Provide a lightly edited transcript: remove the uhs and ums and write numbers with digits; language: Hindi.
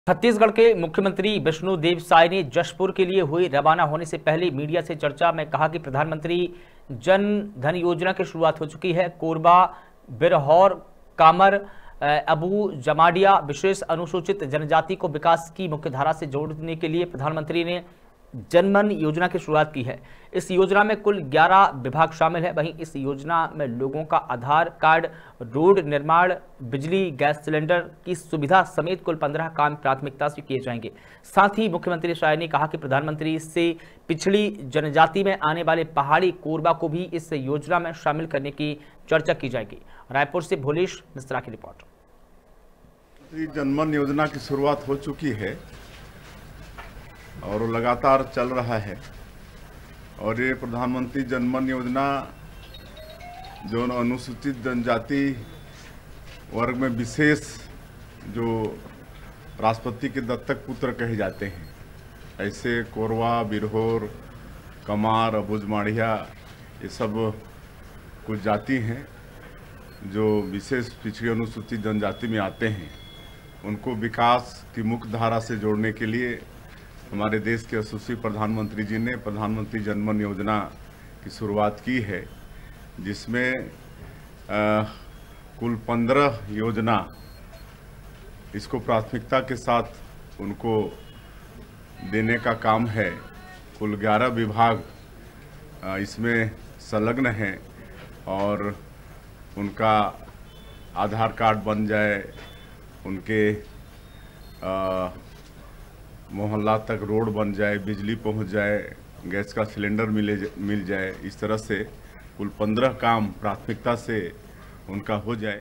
छत्तीसगढ़ के मुख्यमंत्री विष्णुदेव साय ने जशपुर के लिए हुए रवाना होने से पहले मीडिया से चर्चा में कहा कि प्रधानमंत्री जन धन योजना की शुरुआत हो चुकी है। कोरबा, बिरहौर, कामर, अबू जमाडिया विशेष अनुसूचित जनजाति को विकास की मुख्यधारा से जोड़ने के लिए प्रधानमंत्री ने जनमन योजना की शुरुआत की है। इस योजना में कुल 11 विभाग शामिल है। वहीं इस योजना में लोगों का आधार कार्ड, रोड निर्माण, बिजली, गैस सिलेंडर की सुविधा समेत कुल 15 काम प्राथमिकता से किए जाएंगे। साथ ही मुख्यमंत्री साय ने कहा कि प्रधानमंत्री से पिछड़ी जनजाति में आने वाले पहाड़ी कोरबा को भी इस योजना में शामिल करने की चर्चा की जाएगी। रायपुर से भोलेश मिश्रा की रिपोर्ट। जनमन योजना की शुरुआत हो चुकी है और लगातार चल रहा है। और ये प्रधानमंत्री जनमन योजना जो अनुसूचित जनजाति वर्ग में विशेष जो राष्ट्रपति के दत्तक पुत्र कहे जाते हैं, ऐसे कोरवा, बिरहोर, कमार, अबूझमाड़िया ये सब कुछ जाति हैं जो विशेष पिछड़ी अनुसूचित जनजाति में आते हैं। उनको विकास की मुख्य धारा से जोड़ने के लिए हमारे देश के यशस्वी प्रधानमंत्री जी ने प्रधानमंत्री जनमन योजना की शुरुआत की है, जिसमें कुल 15 योजना इसको प्राथमिकता के साथ उनको देने का काम है। कुल 11 विभाग इसमें संलग्न हैं और उनका आधार कार्ड बन जाए, उनके मोहल्ला तक रोड बन जाए, बिजली पहुंच जाए, गैस का सिलेंडर मिल जाए। इस तरह से कुल 15 काम प्राथमिकता से उनका हो जाए।